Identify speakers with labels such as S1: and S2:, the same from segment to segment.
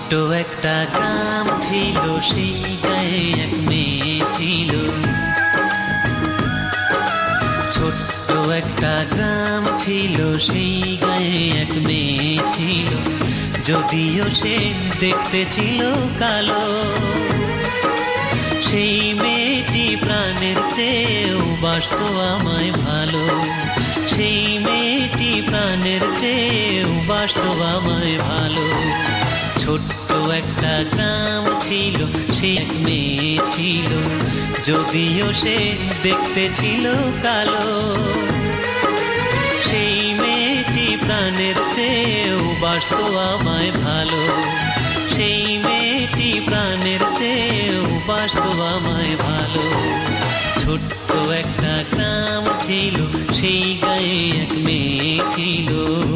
S1: ছোট্ট একটা গ্রাম ছিল, সেই গায়ে এক মেয়ে ছিল। ছোট্ট একটা গ্রাম ছিল, সেই গায়ে এক মেয়ে ছিল। যদিও সে দেখতে ছিল কালো, সেই মেয়েটি প্রাণের চেয়েও বাসতো আমায় ভালো। সেই মেয়েটি প্রাণের চেয়েও বাসতো আমায় ভালো। ছোট্ট একটা গ্রাম ছিল, সে এক মেয়ে ছিল। যদিও সে দেখতে ছিল কালো, সেই মেয়েটি প্রাণের চেয়েও বাসতো আমায় ভালো। সেই মেয়েটি প্রাণের চেয়েও বাসতো আমায় ভালো। ছোট্ট একটা গ্রাম ছিল, সেই গায়ে এক মেয়ে ছিল।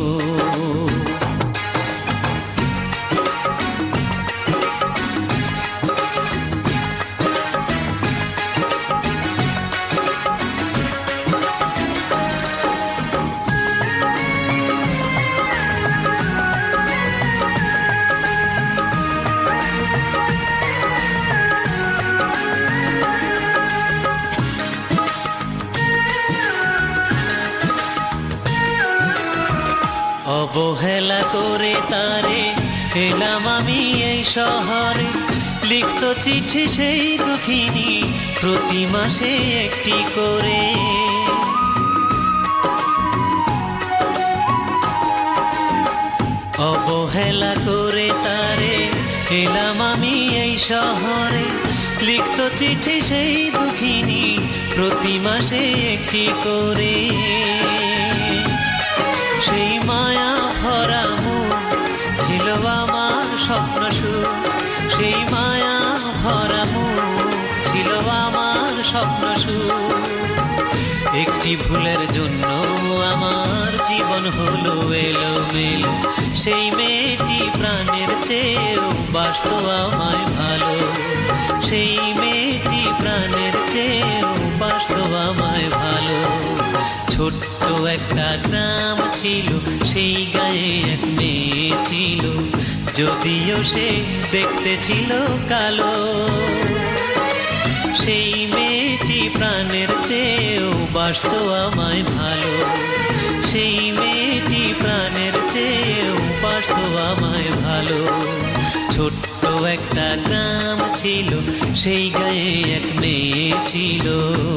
S1: অবহেলা করে তারে এলাম আমি এই শহরে। লিখতো চিঠি সেই দুঃখিনী, প্রতি মাসে একটি করে। অবহেলা করে তারে এলাম আমি এই শহরে। লিখতো চিঠি সেই দুঃখিনী, প্রতি মাসে একটি করে। সেই মায়া ভরা মুখ ছিল আমার স্বপ্ন সুখ। সেই মায়া ভরা মুখ ছিল আমার স্বপ্ন সুখ। একটি ভুলের জন্য আমার জীবন হলো এলোমেলো। সেই মেয়েটি প্রাণের চেয়েও বাসতো আমায় ভালো। সেই মেয়েটি প্রাণের চেয়েও বাসতো আমায় ভালো। ছোট্ট একটা গ্রাম ছিল, সেই গায়ে এক মেয়ে ছিল। যদিও সে দেখতে ছিল কালো, সেই মেয়েটি প্রাণের চেয়েও বাসতো আমায় ভালো। সেই মেয়েটি প্রাণের চেয়েও বাসতো আমায় ভালো। ছোট্ট একটা গ্রাম ছিল, সেই গায়ে এক মেয়ে ছিল।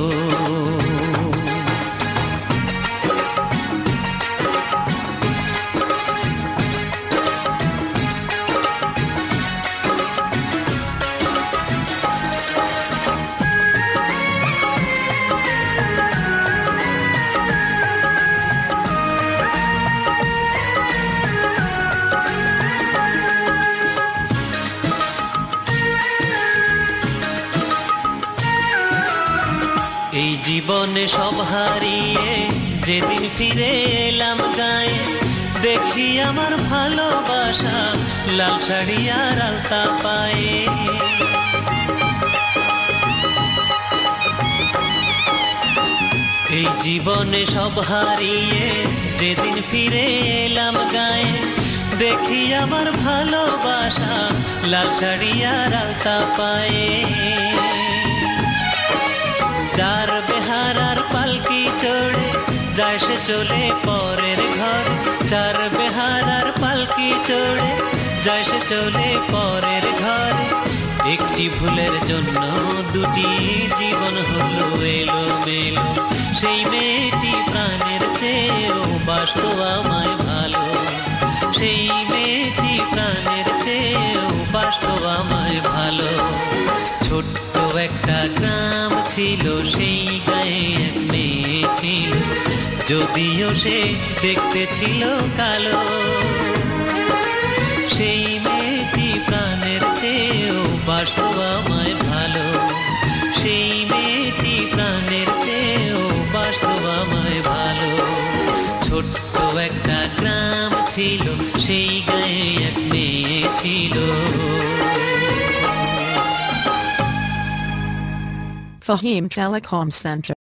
S1: এই জীবনে সব হারিয়ে যেদিন ফিরে এলাম গায়ে, দেখি আমার ভালোবাসা লাল শাড়ি আর আলতা পায়ে। এই জীবনে সব হারিয়ে যেদিন ফিরে এলাম গায়ে, দেখি আমার ভালোবাসা লাল শাড়ি আর আলতা পায়ে। যার বেহারার পালকি চড়ে যায় সে চলে পরের ঘর। যার বেহারার পালকি চড়ে যায় সে চলে পরের ঘরে। একটি ভুলের জন্য দুটি জীবন হলো এলোমেলো। সেই মেয়েটি প্রাণের চেয়েও বাসতো আমায় ভালো। সেই মেয়েটি প্রাণের চেয়েও বাসতো আমায় ভালো। ছোট্ট একটা গ্রাম ছিল, সেই গায়ে এক মেয়ে ছিল। যদিও সে দেখতে ছিল কালো, সেই মেয়েটি প্রাণের চেয়েও বাসতো আমায় ভালো। সেই মেয়েটি প্রাণের চেয়েও বাসতো আমায় ভালো। ছোট্ট একটা গ্রাম ছিল, সেই গায়ে এক মেয়ে ছিল।
S2: Fahim Telecom Center.